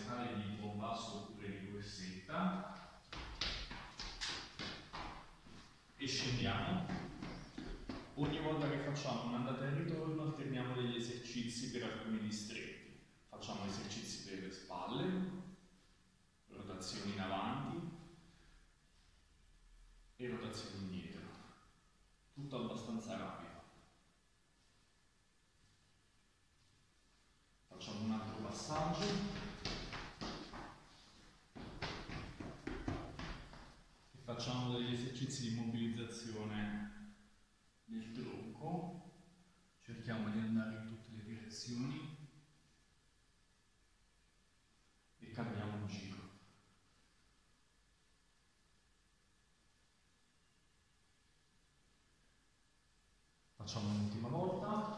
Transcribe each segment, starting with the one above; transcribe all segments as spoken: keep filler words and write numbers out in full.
scale di buon basso oppure di corsetta e scendiamo. Ogni volta che facciamo un'andata e ritorno alterniamo degli esercizi per alcuni distretti. Facciamo esercizi per le spalle, rotazioni in avanti e rotazioni indietro. Tutto abbastanza rapido. Facciamo un altro passaggio. E facciamo degli esercizi di mobilizzazione del tronco. Cerchiamo di andare in tutte le direzioni e cambiamo un giro. Facciamo un'ultima volta.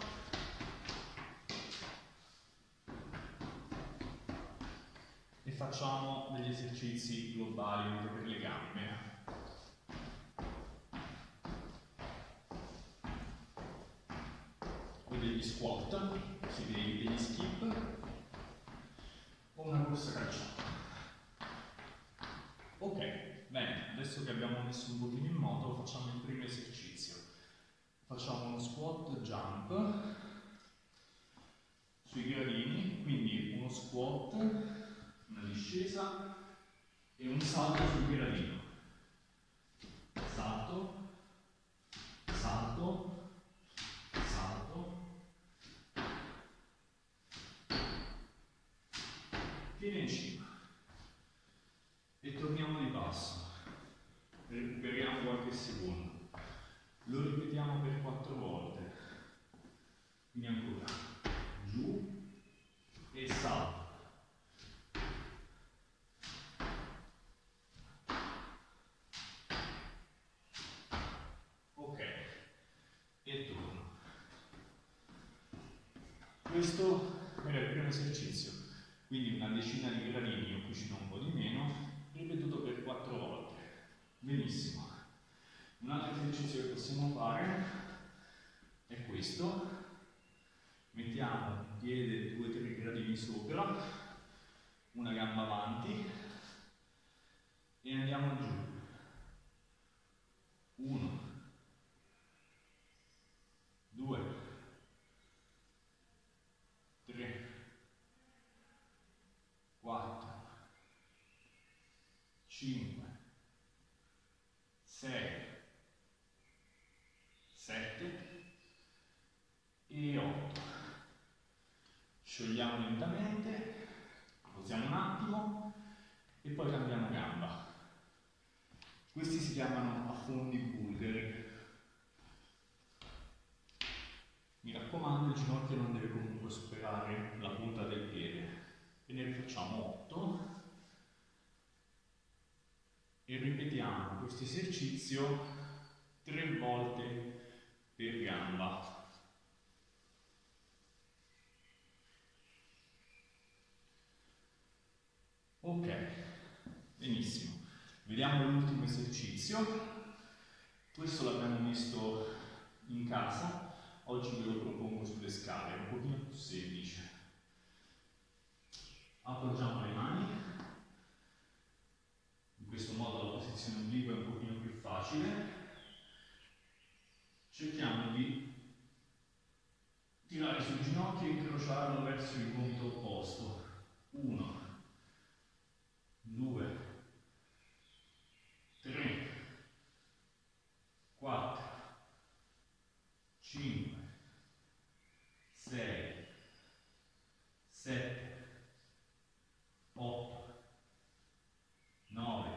E facciamo degli esercizi globali anche per le gambe. O degli squat, sì, degli, degli skip, o una corsa calciata. Ok, bene, adesso che abbiamo messo un pochino in moto facciamo il primo esercizio. Facciamo uno squat jump sui gradini, quindi uno squat, una discesa e un salto sul gradino. Salto, salto, salto, fino in cima. E torniamo di passo. Recuperiamo qualche secondo. Lo ripetiamo per quattro volte. Quindi ancora. Giù e salto. Ok. E torno. Questo era il primo esercizio. Quindi una decina di gradini, io cucino un po' di meno, ripetuto per quattro volte. Benissimo. Un altro esercizio che possiamo fare è questo. Mettiamo un piede due tre gradini sopra, una gamba avanti e andiamo giù. uno, due, tre, quattro, cinque, sei, sette e otto. Sciogliamo lentamente, posiamo un attimo e poi cambiamo gamba. Questi si chiamano affondi bulgari. Mi raccomando, il ginocchio non deve comunque superare la punta del piede. E ne rifacciamo otto. E ripetiamo questo esercizio tre volte per gamba. Ok, benissimo. Vediamo l'ultimo esercizio. Questo l'abbiamo visto in casa, oggi ve lo propongo sulle scale, è un pochino più semplice. Appoggiamo le mani, in questo modo la posizione obliqua è un pochino più facile. Cerchiamo di tirare sul ginocchio e incrociarlo verso il punto opposto. uno, due, tre, quattro, cinque, sei, sette, otto, nove,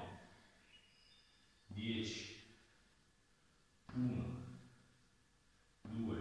dieci, uno, due,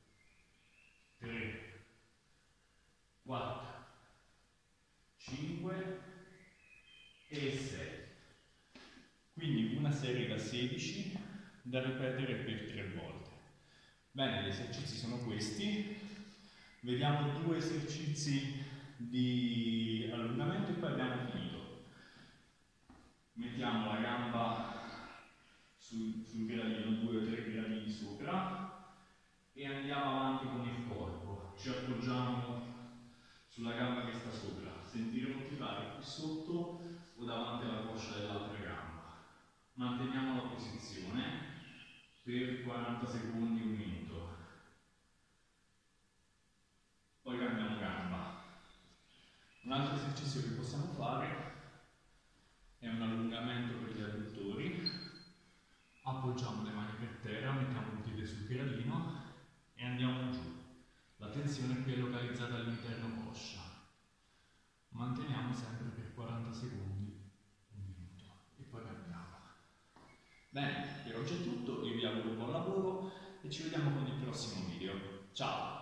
tre, quattro, cinque e sei. Quindi una serie da sedici da ripetere per tre volte. Bene, gli esercizi sono questi. Vediamo due esercizi di allungamento e poi abbiamo finito. Mettiamo la gamba sul, sul gradino, due o tre gradini sopra e andiamo avanti con il corpo. Ci appoggiamo sulla gamba che sta sopra. sentire motivare qui sotto o davanti alla coscia dell'altra gamba. Manteniamo la posizione per quaranta secondi, un minuto. Poi cambiamo gamba. Un altro esercizio che possiamo fare è un allungamento per gli adduttori. Appoggiamo le mani per terra, mettiamo il piede sul gradino e andiamo giù. La tensione qui è localizzata all'interno coscia. Manteniamo sempre per quaranta secondi, un minuto, e poi cambiamo. Bene, per oggi è tutto, io vi auguro buon lavoro e ci vediamo con il prossimo video. Ciao!